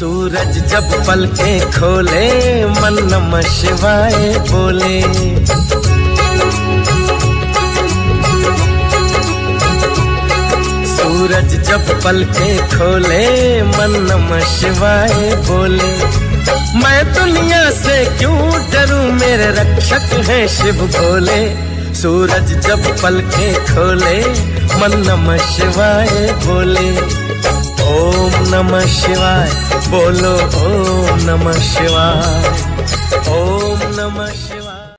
सूरज जब पलकें खोले मन नमः शिवाय बोले। सूरज जब पलकें खोले मन नमः शिवाय बोले। मैं दुनिया से क्यों डरूं मेरे रक्षक हैं शिव भोले। सूरज जब पलकें खोले मन नमः शिवाय बोले। ओम नमः शिवाय बोलो ओम नमः शिवाय। ओम नमः शिवाय।